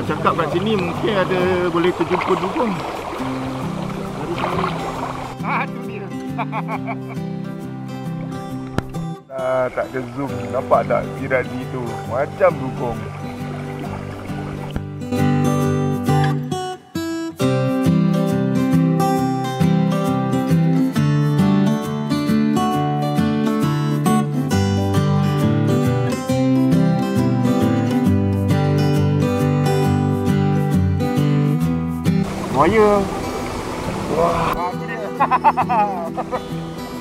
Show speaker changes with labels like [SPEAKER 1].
[SPEAKER 1] Awak cakap kat sini mungkin ada boleh terjumpa dugong. Tu dia. Tak ada zoom. Nampak tak tirani tu? Macam dugong. Buaya. Wah, tu dia.